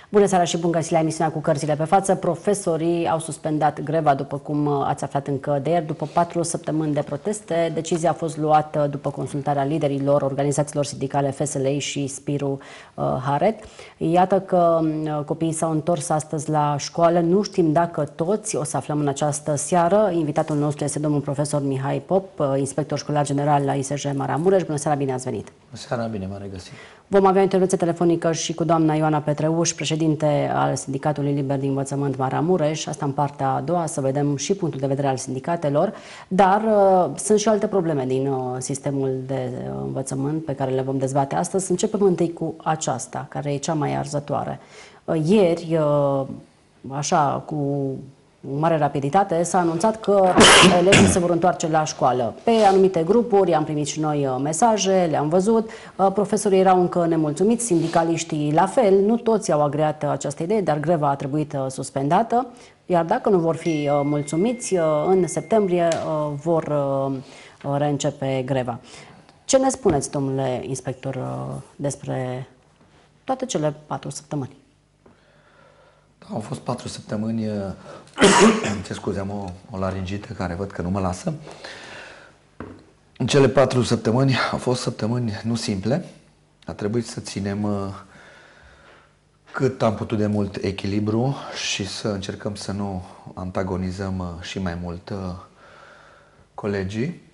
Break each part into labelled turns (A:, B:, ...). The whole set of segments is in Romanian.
A: Bună seara și bun găsit la emisiunea Cu cărțile pe față. Profesorii au suspendat greva, după cum ați aflat încă de ieri, după 4 săptămâni de proteste. Decizia a fost luată după consultarea liderilor organizațiilor sindicale FSLI și Spiru Haret. Iată că copiii s-au întors astăzi la școală. Nu știm dacă toți, o să aflăm în această seară. Invitatul nostru este domnul profesor Mihai Pop, inspector școlar general la ISJ Maramureș. Bună seara, bine ați venit!
B: Bună seara, bine m-am regăsit!
A: Vom avea o intervenție telefonică și cu doamna Ioana Petreuș, președinte al Sindicatului Liber de Învățământ Maramureș. Asta în partea a doua, să vedem și punctul de vedere al sindicatelor. Dar sunt și alte probleme din sistemul de învățământ pe care le vom dezbate astăzi. Începem întâi cu aceasta, care e cea mai arzătoare. Ieri, așa, cu mare rapiditate, s-a anunțat că elevii se vor întoarce la școală. Pe anumite grupuri am primit și noi mesaje, le-am văzut. Profesorii erau încă nemulțumiți, sindicaliștii la fel. Nu toți au agreat această idee, dar greva a trebuit suspendată. Iar dacă nu vor fi mulțumiți, în septembrie vor reîncepe greva. Ce ne spuneți, domnule inspector, despre toate cele 4 săptămâni?
B: Au fost 4 săptămâni, ce scuze, am o laringită care văd că nu mă lasă. În cele 4 săptămâni au fost săptămâni nu simple. A trebuit să ținem cât am putut de mult echilibru și să încercăm să nu antagonizăm și mai mult colegii.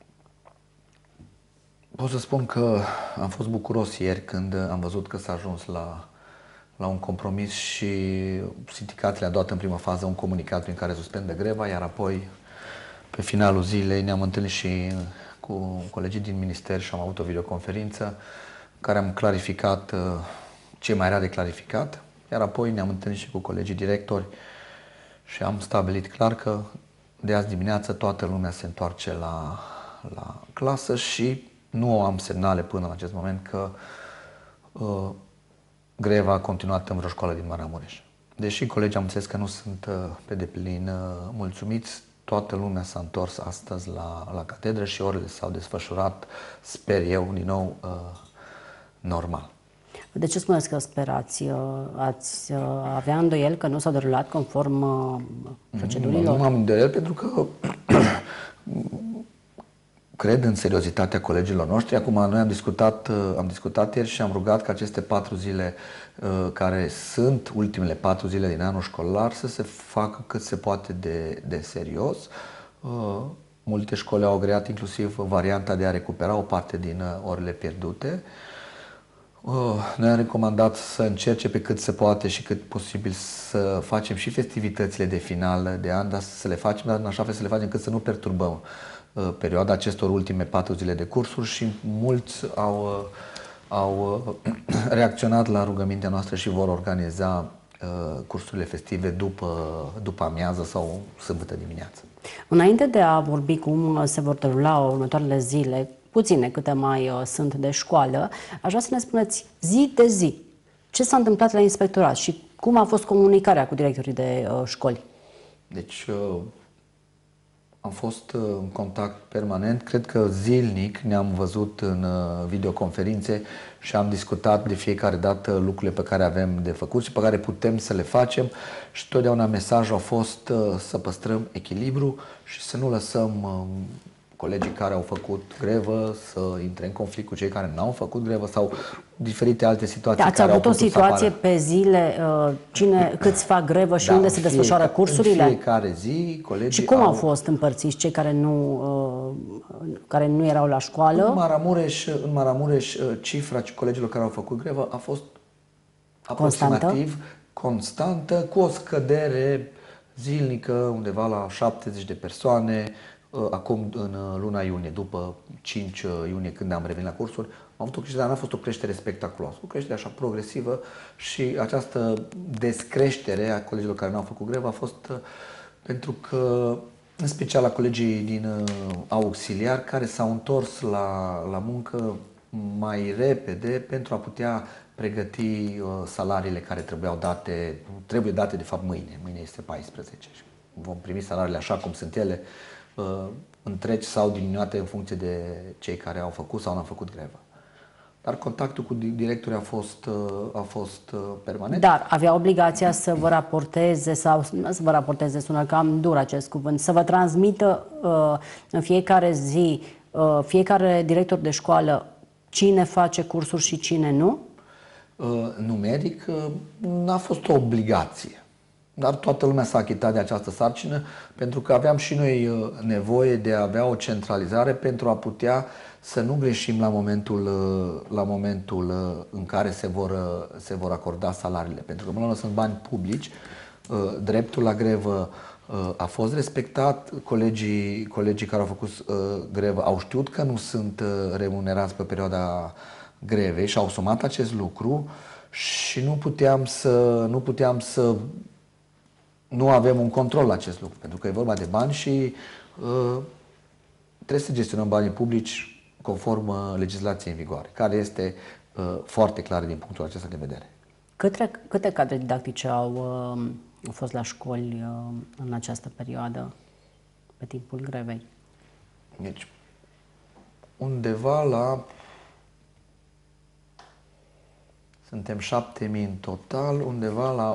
B: Pot să spun că am fost bucuros ieri când am văzut că s-a ajuns la un compromis și sindicatele a dat în prima fază un comunicat prin care suspendă greva, iar apoi, pe finalul zilei, ne-am întâlnit și cu colegii din minister și am avut o videoconferință în care am clarificat ce mai era de clarificat, iar apoi ne-am întâlnit și cu colegii directori și am stabilit clar că de azi dimineață toată lumea se întoarce la clasă și nu am semnale până în acest moment că greva a continuat în vreo școală din Maramureș. Deși colegii am înțeles că nu sunt pe deplin mulțumiți, toată lumea s-a întors astăzi la catedră și orele s-au desfășurat, sper eu, din nou normal.
A: De ce spuneți că sperați? Ați avea îndoieli că nu s-au derulat conform procedurilor?
B: Nu am îndoieli pentru că cred în seriozitatea colegilor noștri. Acum noi am discutat ieri și am rugat ca aceste 4 zile care sunt ultimele 4 zile din anul școlar să se facă cât se poate de serios. Multe școli au agreat inclusiv varianta de a recupera o parte din orele pierdute. Noi am recomandat să încerce pe cât se poate și cât posibil să facem și festivitățile de final de an, dar să le facem, dar în așa fel să le facem cât să nu perturbăm perioada acestor ultime 4 zile de cursuri și mulți au reacționat la rugămintea noastră și vor organiza cursurile festive după amiază sau sâmbătă dimineață.
A: Înainte de a vorbi cum se vor derula următoarele zile, puține câte mai sunt de școală, aș vrea să ne spuneți zi de zi ce s-a întâmplat la inspectorat și cum a fost comunicarea cu directorii de școli.
B: Deci am fost în contact permanent, cred că zilnic ne-am văzut în videoconferințe și am discutat de fiecare dată lucrurile pe care avem de făcut și pe care putem să le facem și totdeauna mesajul a fost să păstrăm echilibru și să nu lăsăm colegii care au făcut grevă să intre în conflict cu cei care n-au făcut grevă sau diferite alte situații.
A: Ați avut o situație pe zile, câți fac grevă și unde se desfășoară cursurile?
B: În fiecare zi, colegii.
A: Și cum au fost împărțiți cei care nu erau la școală?
B: În Maramureș, cifra colegilor care au făcut grevă a fost aproximativ constantă, cu o scădere zilnică undeva la 70 de persoane. Acum, în luna iunie, după 5 iunie, când am revenit la cursuri, am avut o creștere, dar n-a fost o creștere spectaculoasă, o creștere așa progresivă și această descreștere a colegilor care n-au făcut grevă a fost pentru că, în special la colegii din auxiliar, care s-au întors la muncă mai repede pentru a putea pregăti salariile care trebuie date de fapt mâine. Mâine este 14 și vom primi salariile așa cum sunt ele, întregi sau diminuate în funcție de cei care au făcut sau n-au făcut grevă. dar contactul cu directorii a fost permanent.
A: Dar avea obligația să vă raporteze, sau nu să vă raporteze, sună cam dur acest cuvânt, să vă transmită în fiecare zi, fiecare director de școală, cine face cursuri și cine nu?
B: Numeric, n-a fost o obligație. Dar toată lumea s-a achitat de această sarcină pentru că aveam și noi nevoie de a avea o centralizare pentru a putea să nu greșim la momentul în care se vor acorda salariile. Pentru că, până la urmă, sunt bani publici, dreptul la grevă a fost respectat, colegii care au făcut grevă au știut că nu sunt remunerați pe perioada grevei și au asumat acest lucru și nu puteam să nu avem un control la acest lucru, pentru că e vorba de bani și trebuie să gestionăm banii publici conform legislației în vigoare, care este foarte clară din punctul acesta de vedere.
A: Câte cadre didactice au fost la școli în această perioadă, pe timpul grevei?
B: Deci, undeva la... Suntem 7.000 în total, undeva la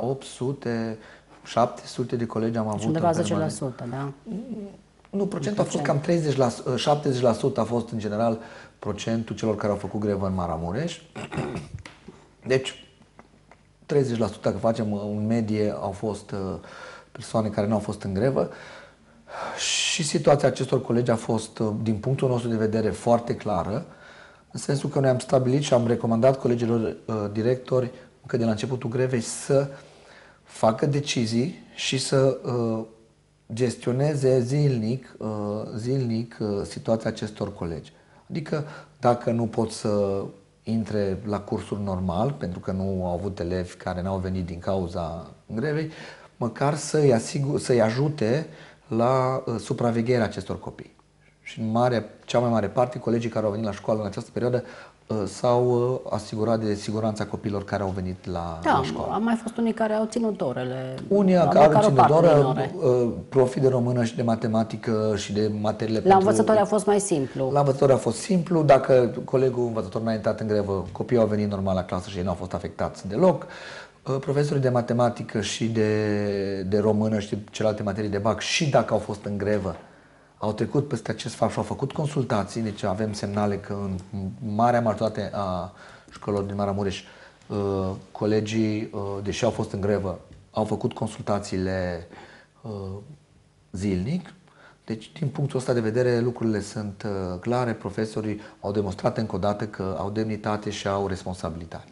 B: 700 de colegi am avut.
A: Undeva 10%, da?
B: Nu, procentul a fost cam 70% a fost în general procentul celor care au făcut grevă în Maramureș. Deci, 30%, dacă facem în medie, au fost persoane care nu au fost în grevă. Și situația acestor colegi a fost, din punctul nostru de vedere, foarte clară, în sensul că noi am stabilit și am recomandat colegilor directori, încă de la începutul grevei, să facă decizii și să gestioneze zilnic situația acestor colegi. Adică dacă nu pot să intre la cursuri normal, pentru că nu au avut elevi care n-au venit din cauza grevei, măcar să-i ajute la supravegherea acestor copii. Și în cea mai mare parte, colegii care au venit la școală în această perioadă s-au asigurat de siguranța copiilor care au venit la școală.
A: Da, au mai fost unii care au ținut orele.
B: Unii care au ținut oră, profi de română și de matematică și de materiile
A: La învățători a fost mai simplu.
B: La învățători a fost simplu. Dacă colegul învățător n-a intrat în grevă, copiii au venit normal la clasă și ei nu au fost afectați deloc. Profesorii de matematică și de română și de celelalte materii de bac, și dacă au fost în grevă, au trecut peste acest fapt și au făcut consultații. Deci avem semnale că în marea majoritate a școlilor din Maramureș, colegii, deși au fost în grevă, au făcut consultațiile zilnic. Deci, din punctul ăsta de vedere, lucrurile sunt clare. Profesorii au demonstrat încă o dată că au demnitate și au responsabilitate.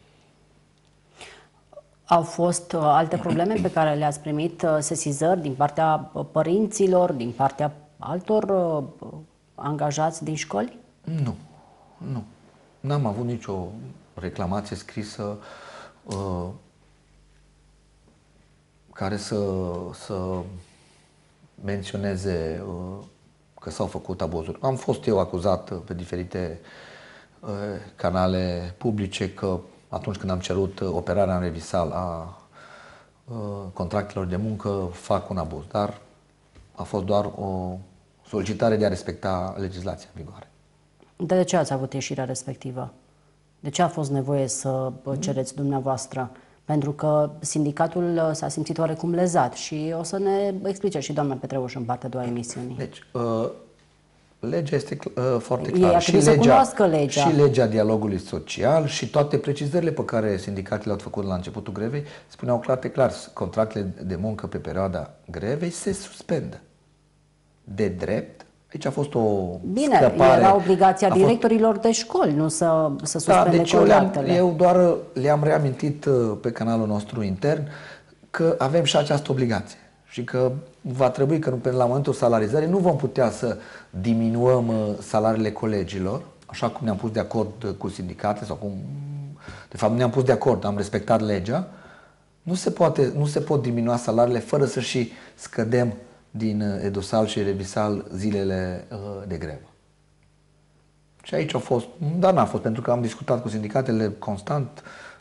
A: Au fost alte probleme pe care le-ați primit, sesizări din partea părinților, din partea altor angajați din școli?
B: Nu. N-am avut nicio reclamație scrisă care să menționeze că s-au făcut abuzuri. Am fost eu acuzat pe diferite canale publice că atunci când am cerut operarea în revisal a contractelor de muncă, fac un abuz. Dar a fost doar o solicitare de a respecta legislația în vigoare.
A: De ce ați avut ieșirea respectivă? De ce a fost nevoie să cereți dumneavoastră? Pentru că sindicatul s-a simțit oarecum lezat și o să ne explice și doamna Petreuș în partea a doua emisiunii.
B: Deci, legea este foarte clară.
A: Și
B: legea dialogului social și toate precizările pe care sindicatele le-au făcut la începutul grevei spuneau clar, contractele de muncă pe perioada grevei se suspendă. De drept, aici a fost o scăpare.
A: Era obligația directorilor de școli, nu să suspende
B: deci
A: contractele.
B: Eu doar le-am reamintit pe canalul nostru intern că avem și această obligație și că va trebui că la momentul salarizării nu vom putea să diminuăm salariile colegilor, așa cum ne-am pus de acord cu sindicate sau cum, de fapt, ne-am pus de acord, am respectat legea. Nu se pot diminua salariile fără să și scădem din edusal și revisal zilele de grevă. Și aici a fost, dar n-a fost, pentru că am discutat cu sindicatele constant,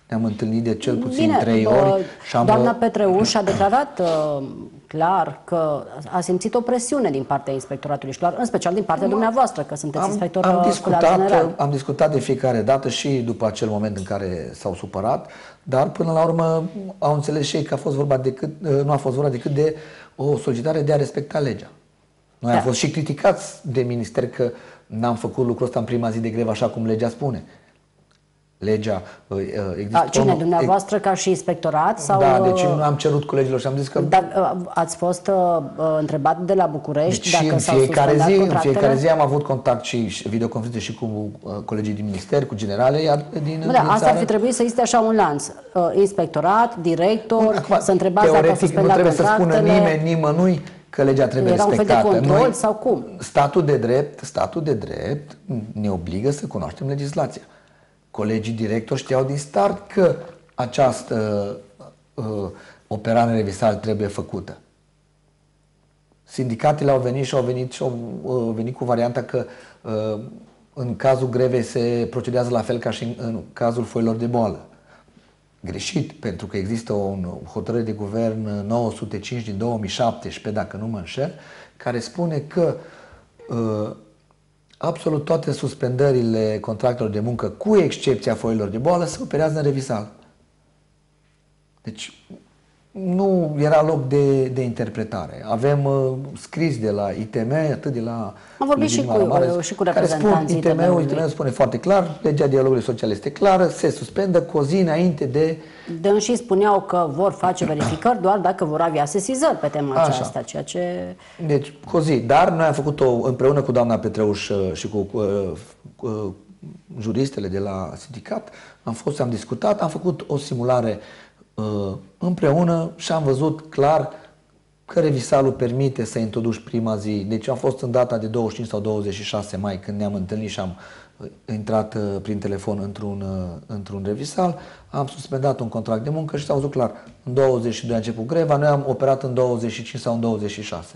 B: ne-am întâlnit de cel puțin 3 ori. Și
A: doamna Petreuș a declarat clar că a simțit o presiune din partea Inspectoratului Școlar, în special din partea dumneavoastră, că sunteți inspector școlar general.
B: Am discutat de fiecare dată și după acel moment în care s-au supărat, dar până la urmă au înțeles și ei că nu a fost vorba decât de o solicitare de a respecta legea. Noi am fost și criticați de minister că n-am făcut lucrul ăsta în prima zi de grevă, așa cum legea spune. Legea există.
A: Cine, dumneavoastră ca și inspectorat? Sau,
B: da, deci am cerut colegilor și am zis că...
A: Dar ați fost întrebat de la București
B: deci
A: dacă s-au suspendat contractele?
B: În fiecare zi am avut contact și videoconferințe și cu colegii din minister, cu generale din
A: asta ar fi trebuit să existe așa un lanț. Inspectorat, director, acum, să întrebați dacă au suspendat contractele.
B: Nu trebuie să spună nimeni, nimănui că legea trebuie respectată.
A: Era un fel de control sau cum?
B: Statul de drept ne obligă să cunoaștem legislația. Colegii directori știau din start că această operare revisal trebuie făcută. Sindicatele au venit și au venit cu varianta că în cazul grevei se procedează la fel ca și în cazul foilor de boală. Greșit, pentru că există o hotărâre de guvern 905 din 2017, dacă nu mă înșel, care spune că absolut toate suspendările contractelor de muncă, cu excepția foilor de boală, se operează în revisal. Deci nu era loc de interpretare. Avem scris de la ITM, atât de la...
A: Am vorbit și cu reprezentanții
B: ITM-ul. ITM-ul spune foarte clar, legea dialogului social este clară, se suspendă cu o zi înainte de...
A: Dânsii spuneau că vor face verificări doar dacă vor avea sesizări pe tema aceasta, ceea ce...
B: Deci, cu o zi. Dar noi am făcut-o împreună cu doamna Petreuș și cu juristele de la sindicat. Am discutat, am făcut o simulare împreună și am văzut clar că revisalul permite să introduci prima zi. Deci am fost în data de 25 sau 26 mai când ne-am întâlnit și am intrat prin telefon într-un revisal, am suspendat un contract de muncă și s-a văzut clar. În 22 a început greva, noi am operat în 25 sau în 26.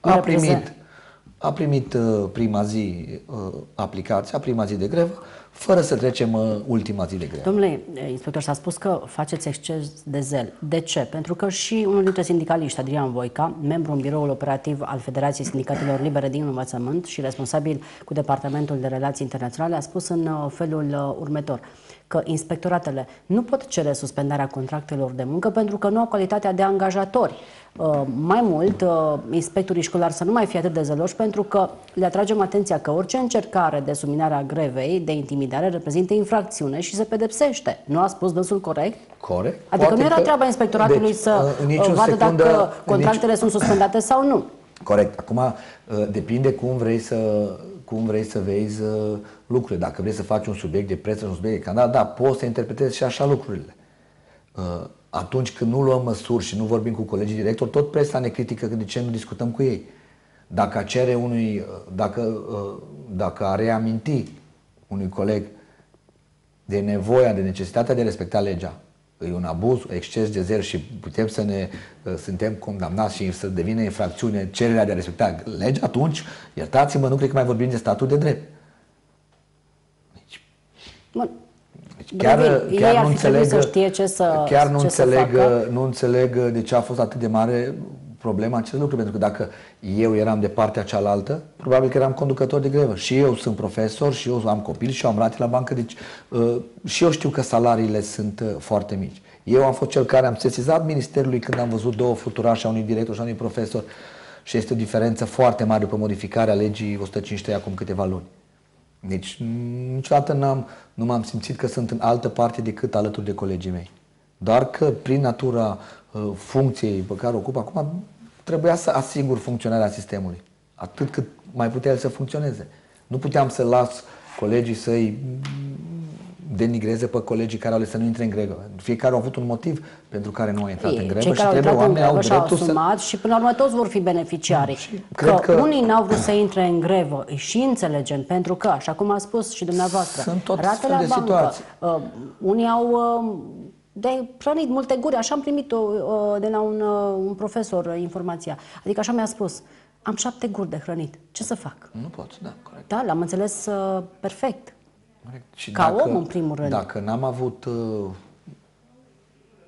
B: A primit prima zi aplicația, prima zi de grevă, fără să trecem ultima zi de grevă.
A: Domnule inspector, s-a spus că faceți exces de zel. De ce? Pentru că și unul dintre sindicaliști, Adrian Voica, membru în biroul operativ al Federației Sindicatelor Libere din Învățământ și responsabil cu Departamentul de Relații Internaționale, a spus în felul următor, că inspectoratele nu pot cere suspendarea contractelor de muncă pentru că nu au calitatea de angajatori. Mai mult, inspectorii școlari să nu mai fie atât de zeloși, pentru că le atragem atenția că orice încercare de subminare a grevei, de intimidare, reprezintă infracțiune și se pedepsește. Nu a spus dânsul corect?
B: Corect.
A: Adică poate nu era treaba inspectoratului să vadă dacă contractele sunt suspendate sau nu.
B: Corect. Acum depinde cum vrei să vezi lucrurile. Dacă vrei să faci un subiect de presă, un subiect de canal, da, poți să interpretezi și așa lucrurile. Atunci când nu luăm măsuri și nu vorbim cu colegii directori, tot presa ne critică că de ce nu discutăm cu ei. Dacă cere dacă a reaminti unui coleg de nevoia, de necesitatea de a respecta legea, e un abuz, exces de zel și suntem condamnați și să devină infracțiune cererea de a respecta legea, atunci, iertați-mă, nu cred că mai vorbim de statul de drept. Nu înțeleg de ce a fost atât de mare problema acest lucru, pentru că dacă eu eram de partea cealaltă, probabil că eram conducător de grevă. Și eu sunt profesor, și eu am copii, și eu am rate la bancă, deci și eu știu că salariile sunt foarte mici. Eu am fost cel care am sesizat ministerului când am văzut două fluturași a unui director și a unui profesor și este o diferență foarte mare după modificarea legii 153 acum câteva luni. Deci niciodată nu m-am simțit că sunt în altă parte decât alături de colegii mei. Doar că prin natura funcției pe care o ocup acum, trebuia să asigur funcționarea sistemului. Atât cât mai putea el să funcționeze. Nu puteam să las colegii să-i denigreze pe colegii care au ales să nu intre în grevă. Fiecare a avut un motiv pentru care nu a intrat în grevă.
A: Cei care au intrat în grevă și-au asumat și până la urmă toți vor fi beneficiarii. Că unii n-au vrut să intre în grevă, și înțelegem, pentru că, așa cum a spus și dumneavoastră, rate la bancă, unii au de hrănit multe guri. Așa am primit de la un profesor informația. Adică așa mi-a spus, am 7 guri de hrănit. Ce să fac?
B: Nu poți, da, corect.
A: Da, l-am înțeles perfect.
B: Și
A: ca om, în primul rând.
B: Dacă n-am avut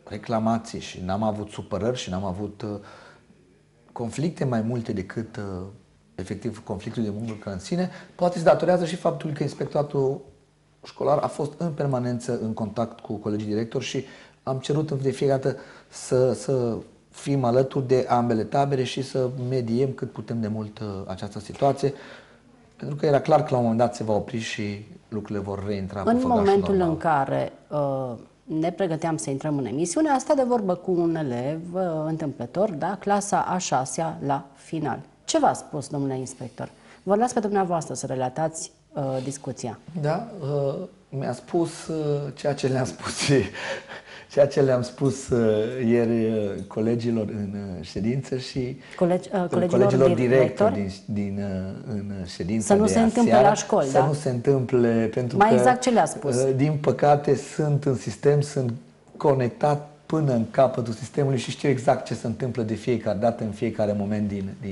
B: reclamații și n-am avut supărări și n-am avut conflicte mai multe decât efectiv conflictul de muncă în sine, poate se datorează și faptul că inspectoratul școlar a fost în permanență în contact cu colegii directori și am cerut de fiecare dată să fim alături de ambele tabere și să mediem cât putem de mult această situație, pentru că era clar că la un moment dat se va opri și lucrurile vor reintra pe
A: În
B: făgașul
A: momentul
B: normal.
A: în care ne pregăteam să intrăm în emisiune, a stat de vorbă cu un elev întâmplător, da? Clasa a 6-a la final. Ce v-a spus, domnule inspector? Vă las pe dumneavoastră să relatați discuția.
B: Da, mi-a spus ceea ce le-am spus și ceea ce le-am spus ieri colegilor în ședință și colegilor directori în ședință.
A: Să nu se întâmple la școli,
B: să nu se întâmple, pentru
A: mai
B: că,
A: exact ce le-a spus?
B: Din păcate, sunt în sistem, sunt conectat până în capătul sistemului și știu exact ce se întâmplă de fiecare dată, în fiecare moment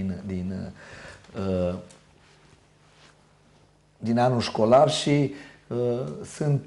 B: din anul școlar și sunt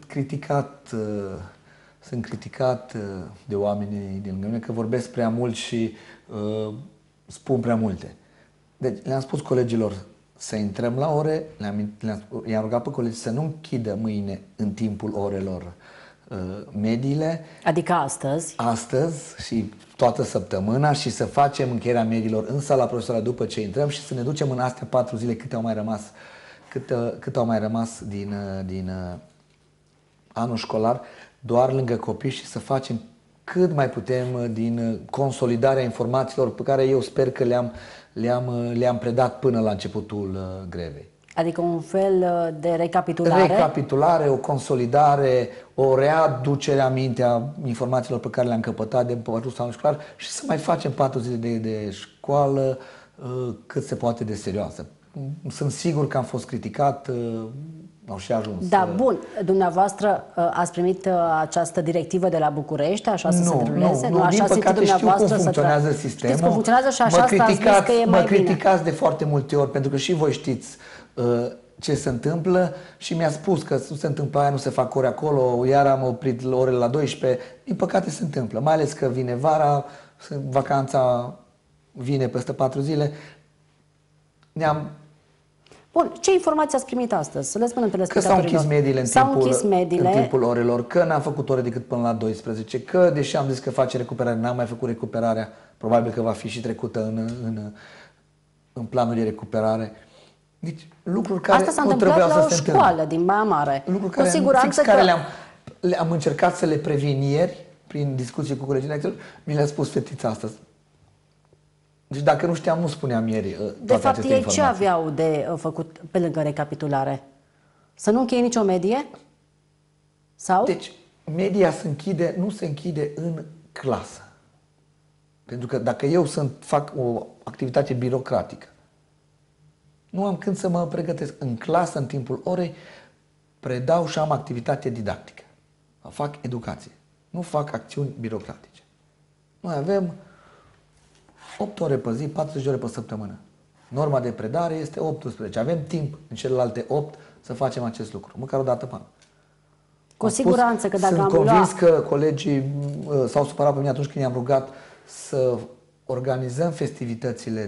B: criticat de oamenii din lângă mine că vorbesc prea mult și spun prea multe. Deci le-am spus colegilor să intrăm la ore, i-am rugat pe colegi să nu închidă mâine în timpul orelor mediile.
A: Adică astăzi.
B: Astăzi și toată săptămâna și să facem încheierea mediilor în sala profesoară după ce intrăm și să ne ducem în astea 4 zile cât au mai rămas din anul școlar, doar lângă copii și să facem cât mai putem din consolidarea informațiilor pe care eu sper că le-am predat până la începutul grevei.
A: Adică un fel de recapitulare?
B: Recapitulare, o consolidare, o readucere aminte a informațiilor pe care le-am căpătat de parcursul anului școlar și să mai facem 4 zile de școală cât se poate de serioasă. Sunt sigur că am fost criticat, au și ajuns.
A: Da, bun. Dumneavoastră ați primit această directivă de la București, așa să se deruleze?
B: Nu, din păcate știu cum funcționează sistemul.
A: Știți cum funcționează și așa ați zis că e mai bine.
B: Mă criticați de foarte multe ori, pentru că și voi știți ce se întâmplă și mi-a spus că nu se întâmplă aia, nu se fac ore acolo, iar am oprit orele la 12. Din păcate se întâmplă, mai ales că vine vara, vacanța vine peste 4 zile.
A: Bun, ce informații ați primit astăzi? Să le spunem
B: că
A: telespectatorilor.
B: s-au închis mediile în timpul orelor, că n-am făcut ore decât până la 12, că deși am zis că face recuperare, n-am mai făcut recuperarea, probabil că va fi și trecută în planul de recuperare. Deci lucruri care nu trebuiau să se întâmple.
A: Asta s-a întâmplat la o școală din Baia Mare.
B: Lucruri care,
A: cu siguranță
B: care le-am încercat să le previn ieri, prin discuții cu colegii directori, mi le-a spus fetița astăzi. Deci dacă nu știam, nu spuneam ieri
A: de fapt, ei ce aveau de făcut pe lângă recapitulare? Să nu încheie nicio medie? Sau?
B: Deci, media nu se închide în clasă. Pentru că dacă eu fac o activitate birocratică, nu am când să mă pregătesc. În clasă, în timpul orei, predau și am activitate didactică. Fac educație. Nu fac acțiuni birocratice. Noi avem 8 ore pe zi, 40 de ore pe săptămână. Norma de predare este 18. Avem timp în celelalte 8 să facem acest lucru, măcar o dată pe an.
A: Cu siguranță că dacă
B: sunt convins că colegii s-au supărat pe mine atunci când i-am rugat să organizăm festivitățile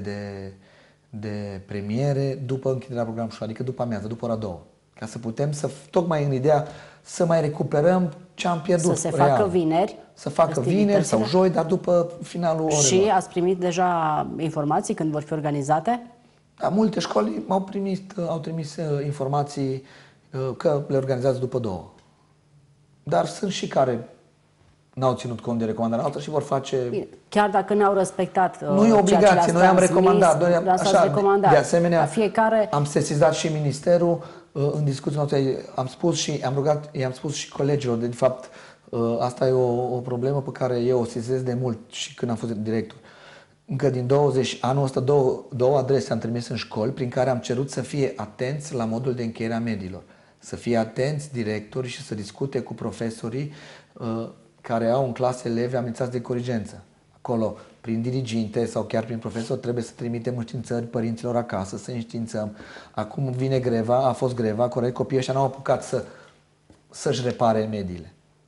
B: de premiere după închiderea programului școlar, adică după amiază, după ora 2. Ca să putem tocmai în ideea să mai recuperăm ce am pierdut.
A: Să se facă vineri.
B: Să facă vineri sau joi, dar după finalul orelor.
A: Și ați primit deja informații când vor fi organizate?
B: Da, multe școli au trimis informații că le organizează după 2. Dar sunt și care n-au ținut cont de recomandarea altă și vor face...
A: Bine. Chiar dacă n-au respectat
B: nu e obligație, noi am recomandat.
A: De
B: asemenea,
A: fiecare...
B: am sesizat și ministerul în discuția noastră, am spus și i-am spus și colegilor, de fapt asta e o problemă pe care eu o sesizez de mult și când am fost director. Încă din anul ăsta două adrese am trimis în școli prin care am cerut să fie atenți la modul de încheiere a mediilor. Să fie atenți directorii și să discute cu profesorii care au în clase elevi amenințați de corigență. Acolo, prin diriginte sau chiar prin profesor, trebuie să trimitem înștiințări părinților acasă, să înștiințăm. Acum vine greva, a fost greva, corect, copiii ăștia n-au apucat să-și repare mediile.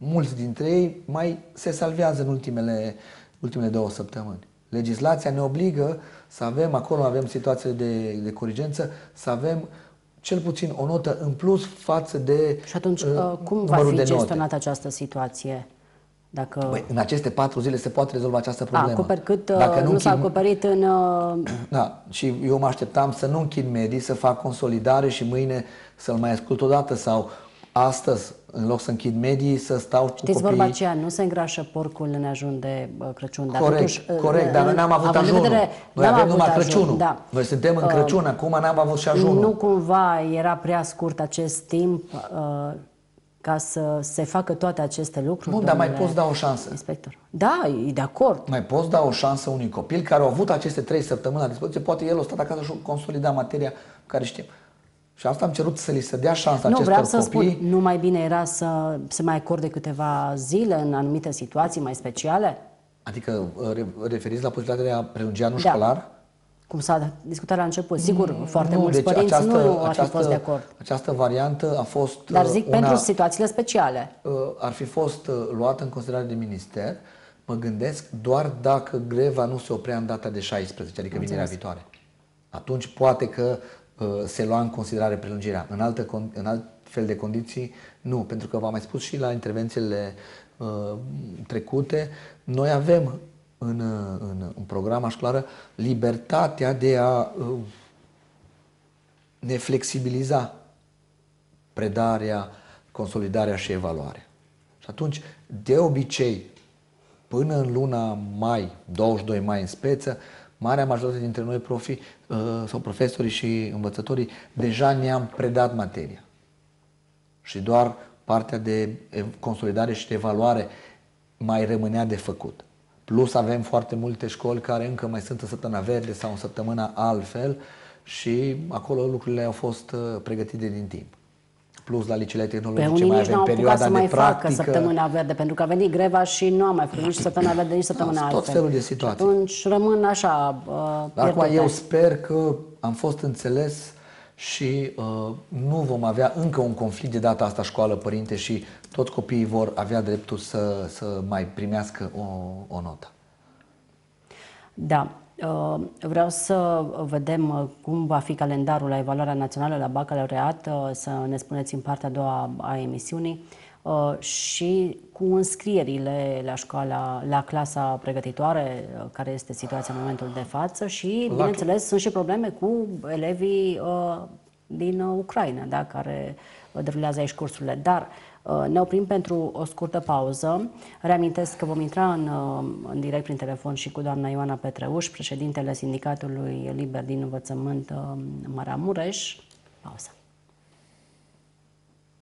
B: mulți dintre ei mai se salvează în ultimele 2 săptămâni. Legislația ne obligă să avem, acolo avem situațiile de corigență, să avem cel puțin o notă în plus față de
A: Și atunci, cum va fi gestionată această situație? Dacă...
B: Băi, în aceste 4 zile se poate rezolva această problemă.
A: Acoperi cât nu s-a acoperit în...
B: Da, și eu mă așteptam să nu închid medii, să fac consolidare și mâine să-l mai ascult o dată sau astăzi, în loc să închid medii, să stau cu copiii.
A: Vorba aceea, nu se îngrașă porcul în ajun de Crăciun. Dar
B: corect,
A: totuși,
B: corect, dar noi n-am avut ajunul. Noi avem numai Crăciunul. Da. Noi suntem în Crăciun, acum n-am avut și ajunul.
A: Nu cumva era prea scurt acest timp ca să se facă toate aceste lucruri?
B: Nu, dar mai poți da o șansă.
A: Inspector. Da, e de acord.
B: Mai poți da o șansă unui copil care a avut aceste 3 săptămâni la dispoziție, poate el a stat acasă și a consolidat materia care știm. Și asta am cerut să li se dea șansa acestor copii.
A: Spun, nu mai bine era să se mai acorde câteva zile în anumite situații mai speciale?
B: Adică referiți la posibilitatea de a prelungi anul școlar?
A: Cum s-a discutat la început. Sigur, foarte mulți părinți nu ar fi fost de acord.
B: Această variantă a fost...
A: Dar zic pentru situațiile speciale.
B: Ar fi fost luată în considerare de minister, mă gândesc, doar dacă greva nu se oprea în data de 16, adică vinerea viitoare. Atunci poate că se lua în considerare prelungirea. În alt fel de condiții, nu. Pentru că v-am mai spus și la intervențiile trecute, noi avem în programa școlară libertatea de a ne flexibiliza predarea, consolidarea și evaluarea. Și atunci, de obicei, până în luna mai, 22 mai în speță, marea majoritate dintre noi sau profesorii și învățătorii deja ne-am predat materia. Și doar partea de consolidare și de evaluare mai rămânea de făcut. Plus avem foarte multe școli care încă mai sunt în săptămâna verde sau în săptămâna altfel și acolo lucrurile au fost pregătite din timp. Plus la liceele tehnologice mai avem perioada de practică.
A: Facă săptămâna verde, pentru că a venit greva și nu am mai făcut nici săptămâna verde, nici săptămâna altfel.
B: Tot felul de situații.
A: Atunci rămân așa
B: acum eu sper că am fost înțeles și nu vom avea încă un conflict de data asta școală-părinte și toți copiii vor avea dreptul să mai primească o notă. Da.
A: Vreau să vedem cum va fi calendarul la evaluarea națională la bacalaureat, să ne spuneți în partea a doua a emisiunii și cu înscrierile la școala, la clasa pregătitoare, care este situația în momentul de față și, bineînțeles, sunt și probleme cu elevii din Ucraina, da, care derulează aici cursurile. Dar ne oprim pentru o scurtă pauză. Reamintesc că vom intra în direct prin telefon și cu doamna Ioana Petreuș, președintele Sindicatului Liber din Învățământ Maramureș. Pauză.